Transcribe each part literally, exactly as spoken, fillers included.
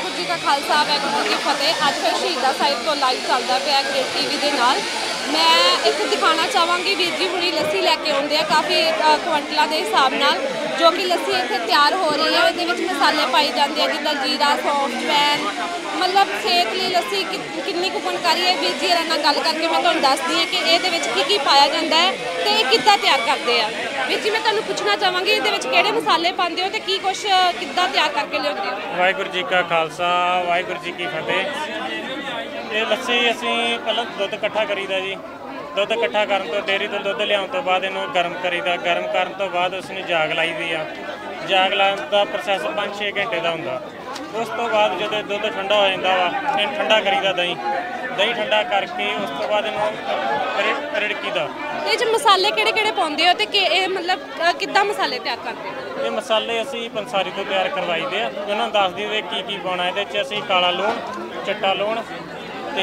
वाहिगुरू जी का खालसा वाहिगुरू जी की फतेह। अज फिर शहीदा साहिब तो लाइव चलता पाया ग्रेट टीवी के नाल। मैं इत्थे दिखाना चाहवागी वीर जी हुणी लस्सी लैके आउंदे आ काफ़ी क्विंटलों के हिसाब नाल, जो कि लस्सी इत्थे तैयार हो रही है। इहदे विच मसाले पाए जाते हैं जिद्दां जीरा, सौंफ, जवैन, मतलब सेहत लई लस्सी कितनी कु गुणकारी है। वीर जी नाल गल करके मैं तुहानूं दसदी हां कि इहदे विच की की पाया जाता है ते इह किद्दां तैयार करदे आ। वीर जी मैं तुहानूं पुछना चाहांगी इहदे विच किहड़े मसाले पांदे हो ते की कुछ किद्दां तैयार करके लिआउंदे हो। वाहिगुरू जी का खालसा वाहिगुरू जी की फतेह। ये लस्सी असीं पहलां दुੱਧ इकट्ठा करीदा जी। दुੱਧ इकट्ठा करन तो डेयरी तो दुੱਧ लियाउण तो बाद इहनूं गर्म करीदा। गर्म करन तो बाद उसनूं जाग लाई दी आ। जाग लाउण दा प्रोसैस पाँच छे घंटे का हुंदा। उस तो बाद जदों दुੱਧ ठंडा हो जांदा वा इहनूं ठंडा करीदा दही दही ठंडा करके उस तो बाद इहनूं रिड़कीदा। ਇਹ ਚ ਮਸਾਲੇ ਕਿਹੜੇ ਕਿਹੜੇ ਪਾਉਂਦੇ ਹੋ ਤੇ ਕਿ ਇਹ ਮਤਲਬ ਕਿੱਦਾਂ ਮਸਾਲੇ ਤਿਆਰ ਕਰਦੇ ਹੋ। ਇਹ ਮਸਾਲੇ ਅਸੀਂ ਪੰਸਾਰੀ ਤੋਂ ਤਿਆਰ ਕਰਵਾਈਦੇ ਆ। ਉਹਨਾਂ ਨੂੰ ਦੱਸ ਦਈਏ ਕੀ ਕੀ ਪਾਉਣਾ। ਇਹਦੇ 'ਚ ਅਸੀਂ ਕਾਲਾ ਲੂਣ, ਚਿੱਟਾ ਲੂਣ ਤੇ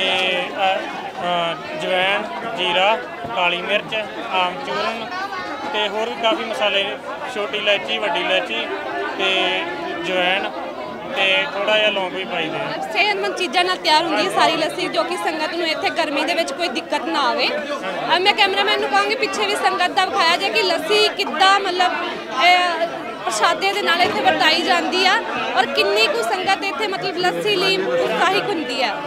ਜਵੈਣ, ਜੀਰਾ, ਕਾਲੀ ਮਿਰਚ, ਆਮਚੂਰਨ ਤੇ ਹੋਰ ਵੀ ਕਾਫੀ ਮਸਾਲੇ, ਛੋਟੀ ਇਲਾਇਚੀ, ਵੱਡੀ ਇਲਾਇਚੀ ਤੇ ਜਵੈਣ ਤੇ ਥੋੜਾ ਜਿਹਾ ਲੌਂਗ भी पाई दे। सेहतमंद चीज़ों नाल तैयार होंगी सारी लस्सी, जो कि संगत नूं इत्थे गर्मी दे विच कोई दिक्कत ना आवे। मैं कैमरामैन नूं कहांगी पिछे भी संगत दा विखाया जाए कि लस्सी किद्दां मतलब प्रशादे दे नाल इत्थे वरताई जांदी आ और किन्नी कुछ संगत इत्थे मतलब लस्सी लई उत्साहित हुंदी है।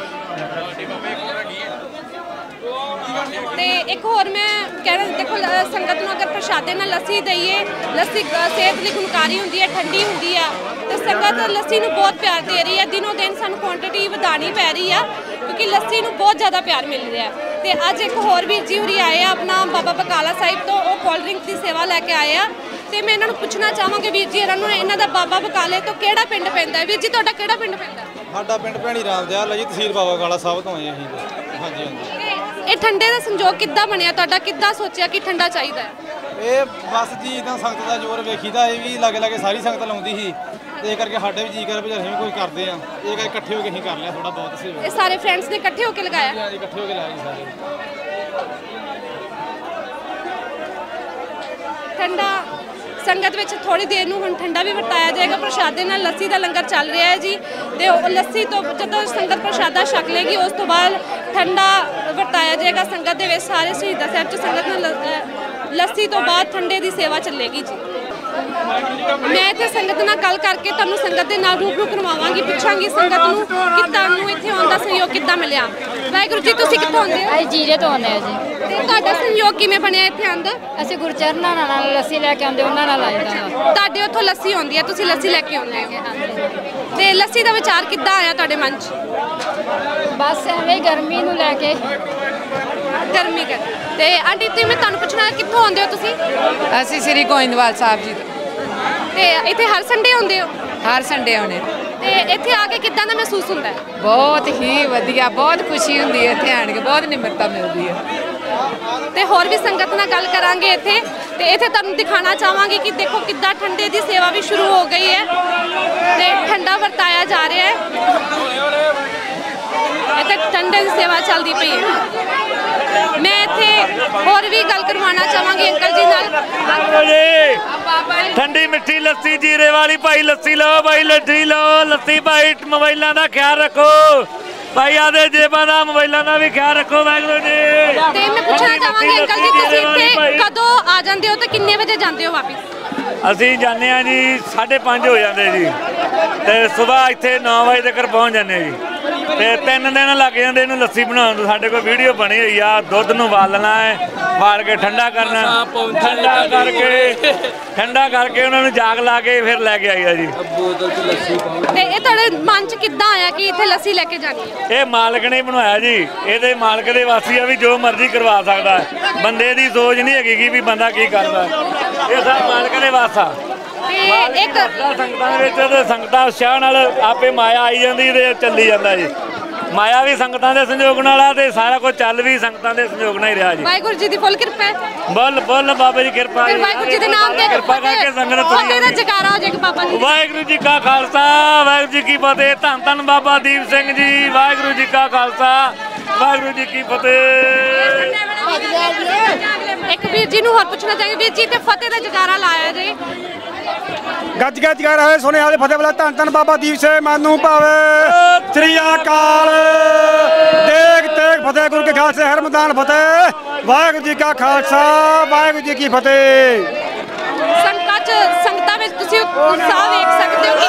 ते एक होर मैं कहना देखो संगत नूं अगर प्रशादे नाल लस्सी दईए, लस्सी सेहत लई गुणकारी हुंदी है, ठंडी हुंदी है, तो संगत लस्सी नूं बहुत प्यार दे रही है। दिनों दिन सानूं क्वांटिटी वधानी पै रही है क्योंकि लस्सी नूं बहुत ज़्यादा प्यार मिल रहा है। तो अज एक होर वीर जी होरी आए हैं अपना बाबा बकाला साहिब तो वो कोल्ड ड्रिंक की सेवा लैके आए हैं। तो मैं इन्होंने पुछना चाहांगी वीर जी इन्होंने इन्हों का बाबा बकाले तो किहड़ा पिंड पैंदा है। वीर जी तुहाडा किहड़ा पिंड पैंदा? साडा पिंड भैणी राम दयाल जी, तहसील बाबा बकाला साहब तो आए असीं। हाँ जी हाँ जी। ये ठंडे का संजोग किद्दां बनिया तुहाडा, किद्दां सोचिया कि ठंडा चाहिए? ये बस जी इदां संगत का जोर वेखीदा, ये भी लागे लागे सारी संगत लाउंदी सी ते करके साडे भी जी कर भी असीं भी कुछ करदे आ। ये कर इकट्ठे हो के असीं कर लिया थोड़ा बहुत सेवा। ये सारे फ्रेंड्स ने इकट्ठे होकर लगाया? हाँ जी इकट्ठे हो के लाया जी सारे। ठंडा संगत में थोड़ी देर नूं हुण ठंडा भी वरताया जाएगा। प्रशादे नाल लस्सी का लंगर चल रहा है जी। तो लस्सी तो जदों संगत प्रशादा छक लेगी उस तो बाद ठंडा वरताया जाएगा संगत दे विच। सारे शहीदा साहिब च संगत नाल लस्सी तो बाद ठंडे की सेवा चलेगी जी। मैं इत्थे संगत नाल गल करके तुहानूं संगत दे नाल रूबरू करवावांगी, पुछांगी संगत नूं कि तुहानूं इत्थे आउण दा सहयोग किद्दां मिलिया। वाहिगुरू जी तुसीं कित्थों आउंदे हो? ਅਸੀਂ ਜੀਰੇ ਤੋਂ ਆਉਂਦੇ ਆ ਜੀ। ते तुहाडा सहयोग किवें बनिया इत्थे आउण दा? ਅਸੀਂ ਗੁਰਚਰਨਾਂ ਨਾਲ ਲੱਸੀ ਲੈ ਕੇ ਆਉਂਦੇ, ਉਹਨਾਂ ਨਾਲ ਆਈਦਾ ਵਾ। ਤੁਹਾਡੇ ਉੱਥੋਂ ਲੱਸੀ ਆਉਂਦੀ ਹੈ, ਤੁਸੀਂ ਲੱਸੀ ਲੈ ਕੇ ਆਉਂਦੇ ਹੋ ਤੇ ਲੱਸੀ ਦਾ ਵਿਚਾਰ ਕਿੱਦਾਂ ਆਇਆ ਤੁਹਾਡੇ ਮਨ 'ਚ? ਬਸ ਐਵੇਂ ਗਰਮੀ ਨੂੰ ਲੈ ਕੇ ਗਰਮੀ ਕਰ ਤੇ ਆਂਟੀ ਤੁਸੀਂ ਮੈਂ ਤੁਹਾਨੂੰ ਪੁੱਛਣਾ ਕਿੱਥੋਂ ਆਉਂਦੇ ਹੋ ਤੁਸੀਂ? ਅਸੀਂ ਸ੍ਰੀ ਗੋਇੰਦਵਾਲ ਸਾਹਿਬ ਜੀ ਤੋਂ ਤੇ ਇੱਥੇ ਹਰ ਸੰਡੇ ਆਉਂਦੇ ਹੋ? ਹਰ ਸੰਡੇ ਆਉਂਦੇ। ਤੇ ਇੱਥੇ ਆ ਕੇ ਕਿੱਦਾਂ ਦਾ ਮਹਿਸੂਸ ਹੁੰਦਾ ਹੈ? ਬਹੁਤ ਹੀ ਵਧੀਆ, ਬਹੁਤ ਖੁਸ਼ੀ ਹੁੰਦੀ ਹੈ ਇੱਥੇ ਆਣ ਕੇ, ਬਹੁਤ ਨਿਮਰਤਾ ਮਿਲਦੀ ਹੈ। ਤੇ ਹੋਰ ਵੀ ਸੰਗਤ ਨਾਲ ਗੱਲ ਕਰਾਂਗੇ ਇੱਥੇ ਤੇ ਇੱਥੇ ਤੁਹਾਨੂੰ ਦਿਖਾਣਾ ਚਾਹਾਂਗੀ ਕਿ ਦੇਖੋ ਕਿੱਦਾਂ ਠੰਡੇ ਦੀ ਸੇਵਾ ਵੀ ਸ਼ੁਰੂ ਹੋ ਗਈ ਹੈ ਤੇ ਠੰਡਾ ਵਰਤਾਇਆ ਜਾ ਰਿਹਾ ਹੈ। ਇੱਥੇ ਠੰਡੇ ਦੀ ਸੇਵਾ ਚੱਲਦੀ ਪਈ ਹੈ। ਮੈਂ ਇੱਥੇ ਹੋਰ ਵੀ ਗੱਲ ਕਰਵਾਉਣਾ ਚਾਹਾਂਗੀ ਅੰਕਲ ਜੀ ਨਾਲ। ठंडी मिठी लस्सी जीरे वाली भाई लस्सी लो, भाई लस्सी लो, लस्सी भाई। मोबाइलों का ख्याल रखो भाई, आदे जेबां दा मोबाइलों का भी ख्याल रखो। वाहिगुरू जी ਤੇ ਮੈਂ ਪੁੱਛਣਾ ਚਾਹਾਂਗੀ ਅੰਕਲ ਜੀ ਤੁਸੀਂ ਇੱਥੇ ਕਦੋਂ ਆ ਜਾਂਦੇ ਹੋ ਤੇ ਕਿੰਨੇ ਵਜੇ ਜਾਂਦੇ ਹੋ ਵਾਪਸ? ਅਸੀਂ ਜਾਂਦੇ ਹਾਂ ਜੀ ਸਾਢੇ ਪੰਜ ਹੋ ਜਾਂਦੇ ਜੀ ਤੇ ਸਵੇਰ ਇੱਥੇ ਨੌ ਵਜੇ ਤੱਕ ਪਹੁੰਚ ਜਾਂਦੇ ਜੀ। ਤੇ ਤਿੰਨ ਦਿਨ ਲੱਗ ਜਾਂਦੇ ਇਹਨੂੰ ਲੱਸੀ ਬਣਾਉਣ ਨੂੰ। ਸਾਡੇ ਕੋਲ ਵੀਡੀਓ ਬਣੀ ਹੋਈ ਆ। ਦੁੱਧ ਨੂੰ ਉਬਾਲਣਾ ਹੈ, ਉਬਾਲ ਕੇ ਠੰਡਾ ਕਰਨਾ, ਠੰਡਾ ਕਰਕੇ ਠੰਡਾ ਕਰਕੇ ਉਹਨਾਂ ਨੂੰ ਜਾਗ ਲਾ ਕੇ ਫਿਰ ਲੈ ਕੇ ਆਈਦਾ ਜੀ। ਤੇ ਇਹ ਤੁਹਾਡੇ ਮਨ 'ਚ ਕਿੱਦਾਂ ਆਇਆ ਕਿ ਇੱਥੇ ਲੱਸੀ ਲੈ ਕੇ ਜਾਣੀ ਹੈ? ਇਹ ਮਾਲਕ ਨੇ ਬਣਾਇਆ ਜੀ, ਇਹਦੇ ਮਾਲਕ ਦੇ ਵਾਸੀ ਆ ਵੀ ਜੋ ਮਰਜ਼ੀ ਕਰਵਾ ਸਕਦਾ ਹੈ। ਬੰਦੇ ਦੀ ਸੋਚ ਨਹੀਂ ਹੈਗੀ ਕਿ ਵੀ ਬੰਦਾ ਕੀ ਕਰਦਾ, ਇਹ ਸਭ ਮਾਲਕ ਦੇ ਵਾਸਾ। ਤੇ ਇੱਕ ਸੰਗਤਾਂ ਦੇ ਵਿੱਚ ਤੇ ਸੰਗਤਾਂ ਉਤਸ਼ਾਹ ਨਾਲ ਆਪੇ ਮਾਇਆ ਆਈ ਜਾਂਦੀ ਤੇ ਚੱਲੀ ਜਾਂਦਾ ਜੀ। ਮਾਇਆ ਵੀ ਸੰਗਤਾਂ ਦੇ ਸੰਯੋਗ ਨਾਲ ਆ ਤੇ ਸਾਰਾ ਕੁਝ ਚੱਲ ਵੀ ਸੰਗਤਾਂ ਦੇ ਸੰਯੋਗ ਨਾਲ ਹੀ ਰਿਹਾ ਜੀ। ਵਾਹਿਗੁਰੂ ਜੀ ਦੀ ਫੁੱਲ ਕਿਰਪਾ ਹੈ। ਬੋਲ ਬੋਲ ਬਾਬਾ ਜੀ ਕਿਰਪਾ ਜੀ। ਵਾਹਿਗੁਰੂ ਜੀ ਦੇ ਨਾਮ ਤੇ ਕਿਰਪਾ ਕਰਕੇ ਸੰਗਤ ਤੁਰੀ ਦਾ ਜਕਾਰਾ ਹੋ ਜਾਏਗਾ ਬਾਬਾ ਜੀ। ਵਾਹਿਗੁਰੂ ਜੀ ਕਾ ਖਾਲਸਾ ਵਾਹਿਗੁਰੂ ਜੀ ਕੀ ਫਤਿਹ। ਧੰਨ ਧੰਨ ਬਾਬਾ ਦੀਪ ਸਿੰਘ ਜੀ। ਵਾਹਿਗੁਰੂ ਜੀ ਕਾ ਖਾਲਸਾ ਵਾਹਿਗੁਰੂ ਜੀ ਕੀ ਫਤਿਹ। ਇੱਕ ਵੀਰ ਜੀ ਨੂੰ ਹੋਰ ਪੁੱਛਣਾ ਚਾਹੀਏ ਵੀਰ ਜੀ ਤੇ ਫਤਿਹ ਦਾ ਜਕਾਰਾ ਲਾਇਆ ਜੀ। ਗੱਜ ਗੱਜ ਕਰ ਰਹੇ ਸੁਣੇ ਵਾਲੇ ਫਤਿਹ ਵਾਲਾ ਧੰਨ ਧੰਨ ਬਾਬਾ ਦੀਪ ਸਿੰਘ ਮਾਨੂੰ ਭਾਵੇ ਸ੍ਰੀ ਅਕਾਲ ਦੇਖ ਤੇਗ ਫਤਿਹ ਗੁਰੂ ਕੇ ਖਾਲਸੇ ਹਰ ਮੈਦਾਨ ਫਤਿਹ ਵਾਹਿਗੁਰੂ ਜੀ ਕਾ ਖਾਲਸਾ ਵਾਹਿਗੁਰੂ ਜੀ ਕੀ ਫਤਿਹ। ਸੰਗਤਾਂ 'ਚ ਸੰਗਤਾਂ ਵਿੱਚ ਤੁਸੀਂ ਉਤਸ਼ਾਹ ਵੇਖ ਸਕਦੇ ਹੋ ਕਿ